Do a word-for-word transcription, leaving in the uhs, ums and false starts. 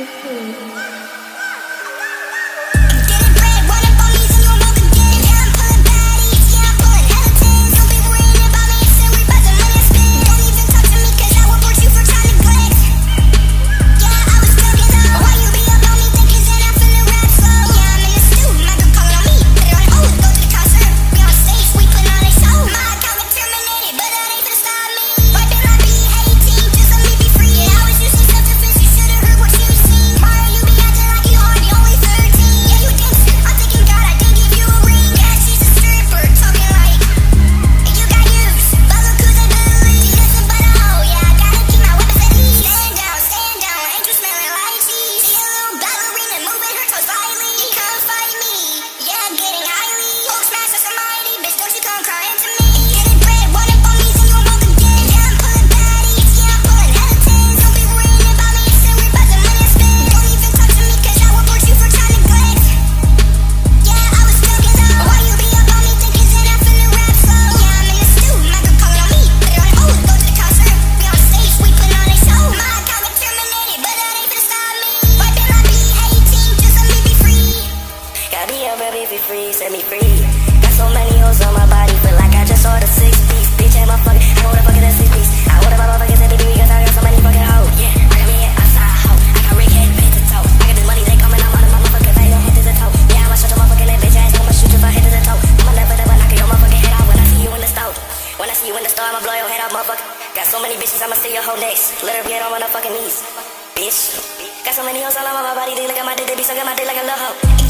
Baby, free, set me free. Got so many hoes on my body, feel like I just ordered six piece. Bitch, ain't my fucking, I wanna fucking that six piece. I wanna buy my fucking set baby, because I got so many fucking hoes. Yeah, I got me an outside hoe. I got Rick head, head to toe. I got this money, they coming, I'm on the motherfucking face, head to the toe. Yeah, I'ma shut your motherfucking that bitch ass, I'ma shoot you from head to the toe. I'ma never, never knock your motherfucking head out when I see you in the store. When I see you in the store, I'ma blow your head off, motherfucker. Got so many bitches, I'ma steal your whole next. Let her get on my fucking knees, bitch. Got so many hoes all over my body, they look at my dick, they be sucking my dick like a little hoe.